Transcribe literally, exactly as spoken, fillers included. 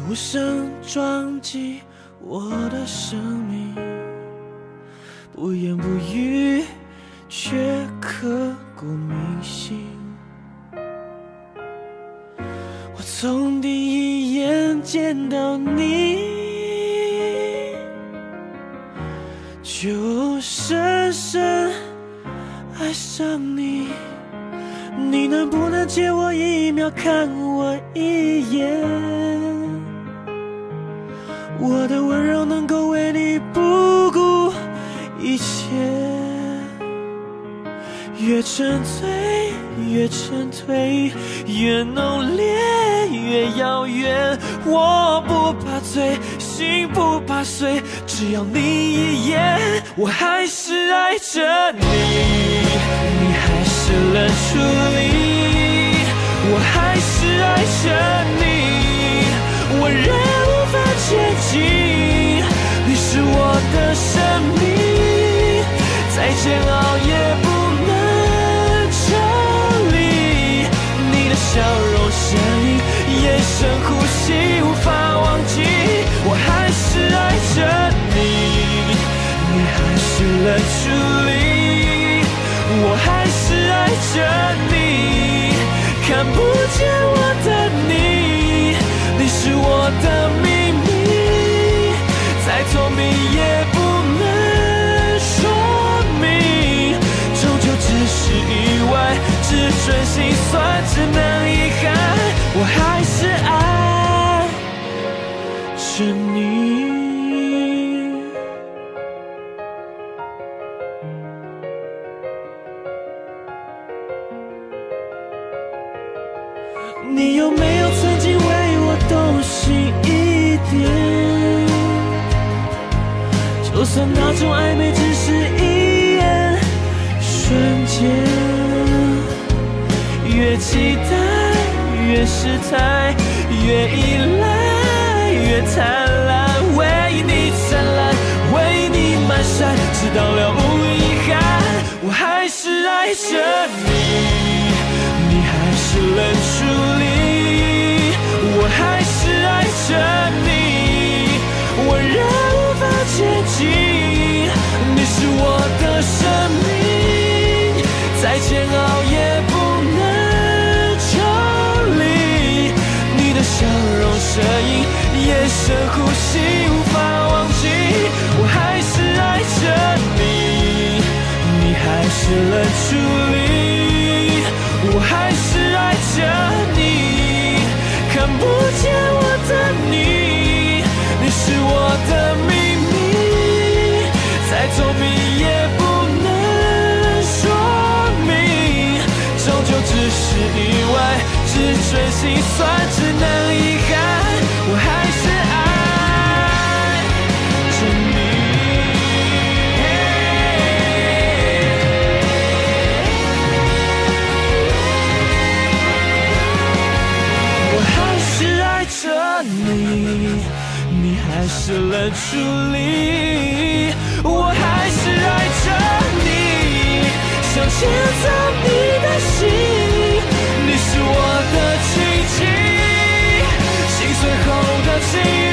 无声撞击我的生命，不言不语，却刻骨铭心。我从第一眼见到你，就深深爱上你。你能不能借我一秒看我一眼？我的温柔能够为你不顾一切，越沉醉越沉醉，越浓烈越遥远。我不怕醉，心不怕碎，只要你一眼，我还是爱着你。你还是冷处理，我还是爱着你，我仍无法前进。你是我的生命，再煎熬也不能抽离。你的笑容、声音、眼神、呼吸，无法忘记。我还是爱着你，你还是冷处理，我还是爱着你。看不见我的你，你是我的秘密，再聪明也不能说明。终究只是意外，只准心酸，只能遗憾。我还是爱着你。你有没有曾经为我动心一点？就算那种暧昧只是一眼瞬间，越期待越失态，越依赖越贪婪，为你灿烂，为你蹒跚，直到了无遗憾。我还是爱着你，你还是冷处理，我还是爱着你，我仍无法前进。你是我的生命，再煎熬也不能抽离。你的笑容、声音、眼神、呼吸，无法忘记。我还是爱着你，你还是冷处理，我还是爱着你。看不见我的你，你是我的秘密，再聪明也不能说明。终究只是意外，只准心酸，只能遗憾。我还是爱着你。我还是爱着你，你还是冷处理，我还是爱着你，想牵走你的心。你是我的奇迹，心碎后的记忆。